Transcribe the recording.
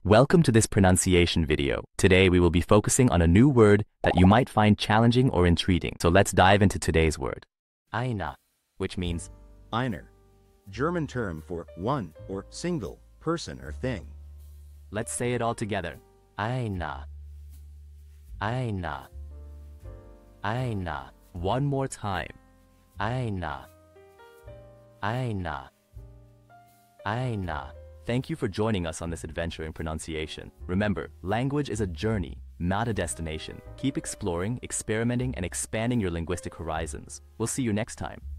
Welcome to this pronunciation video. Today we will be focusing on a new word that you might find challenging or intriguing. So let's dive into today's word. Einer, which means Einer, German term for one or single person or thing. let's say it all together. Einer. Einer. Einer. One more time. Einer. Einer. Einer. Thank you for joining us on this adventure in pronunciation. Remember, language is a journey, not a destination. Keep exploring, experimenting, and expanding your linguistic horizons. We'll see you next time.